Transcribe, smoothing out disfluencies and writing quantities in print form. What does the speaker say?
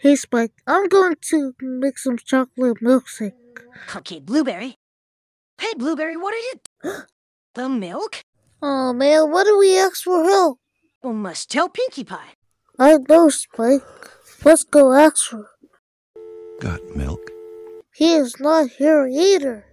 Hey, Spike, I'm going to make some chocolate milkshake. Okay, Blueberry. Hey, Blueberry, what are you... The milk? Oh, man, what do we ask for help? Well, must tell Pinkie Pie. I know, Spike. Let's go ask her. Got milk? He is not here either.